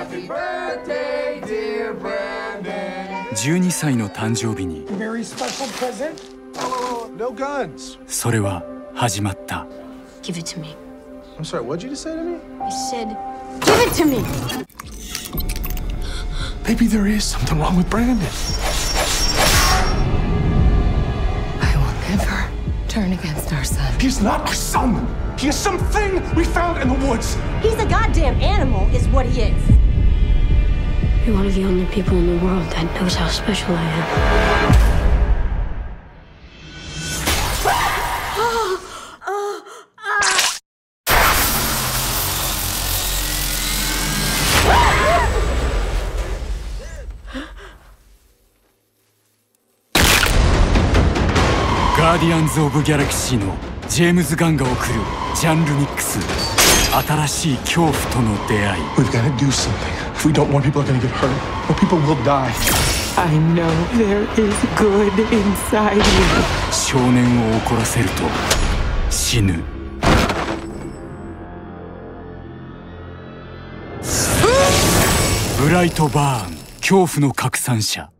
Happy birthday, dear Brandon. 12歳の誕生日に Very special present. Oh, no guns. それは始まった。 Give it to me. I'm sorry, what'd you just say to me? I said, give it to me! Maybe there is something wrong with Brandon. I will never turn against our son. He's not our son. He is something we found in the woods. He's a goddamn animal, is what he is. You're one of the only people in the world that knows how special I am. "ガーディアンズ・オブ・ギャラクシー」のジェームズ・ガンが送るジャンルミックス、新しい恐怖との出会い。 We've got to do something. If we don't, more people are going to get hurt. More people will die. I know there is good inside you. 少年を怒らせると死ぬ。ブライトバーン、恐怖の拡散者。